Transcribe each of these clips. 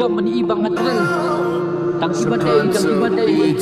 dom mani ibang atrel. Tang ibadai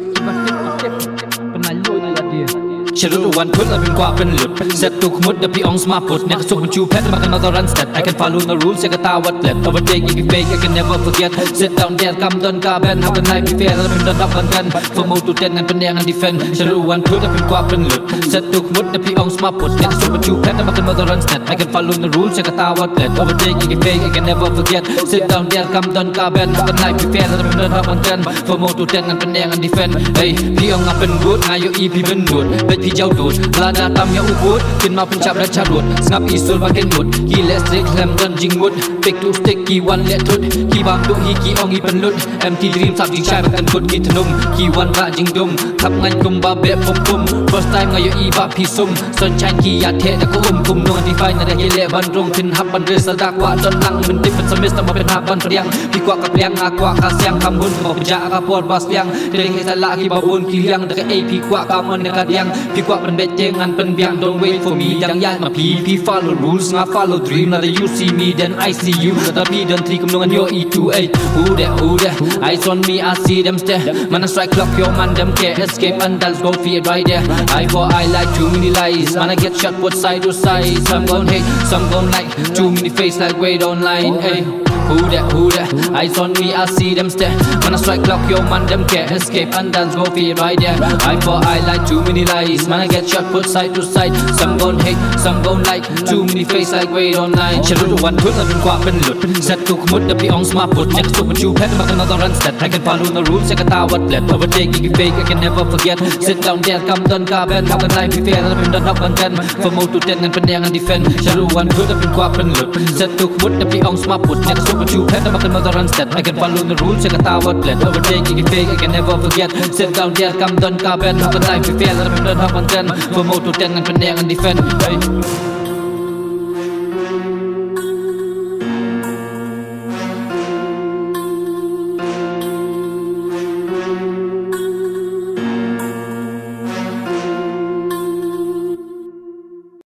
penalur na dia. ฉันรู้วันพุธและเป็นกว่าเป็นหลุดเซตตุกมุดแต่พี่องสมาพุดเนี่ยสุกมันชูแพทมากัน another run step I can follow the rules เสกตาวัดเล็บ overtake if you fake I can never forget sit down there กำดนกาแบน how can I be fair แล้วเป็นดนดับกัน for move to ten งั้นเป็นแดง and defend ฉันรู้วันพุธและเป็นกว่าเป็นหลุดเซตตุกมุดแต่พี่องสมาพุดเนี่ยสุกมันชูแพทมากัน another run step I can follow the rules เสกตาวัดเล็บ overtake if you fake I can never forget sit down there กำดนกาแบน how can I be fair แล้วเป็นดนดับกัน for move to ten งั้นเป็นแดง and defend เฮ้ยพี่องเป็นรูทนายอีพี่เป็นรูทเป็นพี่เจ้าดูดLada tamnya ubud Kinma pencap dan carut Snap isul makin mut Ki let's take lem dan jingmut Pick to stick ki one let tut Ki bang duk hi ki ong hi penlut MT dream sap jing chai makan kut ki tenum Ki one rak jing dum Khap ngan kum ba bep pum pum First time ngayo i ba pi sum Sunshine ki ya the da ko kum nong define na da ye le ban rong tin hap ban re sadak wa don lang men different semester ma pen hap ban priang Pi kwa ka priang akwa ka siang kam hun ko peja ka por bas liang Deng he sala ki ba bun ki liang da ai pi kwa ka mon ka diang Pi kwa pen bet jangan penbiang don't wait for me yang yan ma pi follow rules nga follow dream na you see me then I see you tapi dan tri kumnongan yo E28 who that eyes on me I see them stare man I strike clock yo man them care escape and dance go fear right there I for I like too many lies man I get shot both side to side some gon hate some gon like too many face like wait online hey who that eyes on me I see them stare man I strike clock yo man them care escape and dance go fear right there I for I like too many lies man I get shot both side to side some gon hate some gon like too many face like wait online ฉันรู้วันพุธและเป็นกว่าเป็นหลุดเซตตุกมุดแต่พี่องสมาพุดเนี่ยสุกมันชูแพทมากัน another run step I can follow the rules เสกตาวัดเล็บ overtake if you fake I can never forget sit down there กำดนกาแบน how can I be fair แล้วเป็นดนดับกัน for move to ten งั้นเป็นแดง and defend ฉันรู้วันพุธและเป็นกว่าเป็นหลุดเซตตุกมุดแต่พี่องสมาพุดเนี่ยสุกมันชูแพทมากัน another run step I can follow the rules เสกตาวัดเล็บ overtake if you fake I can never forget sit down there กำดนกาแบน how can I be fair แล้วเป็นดนดับกัน for move to ten งั้นเป็นแดง and defend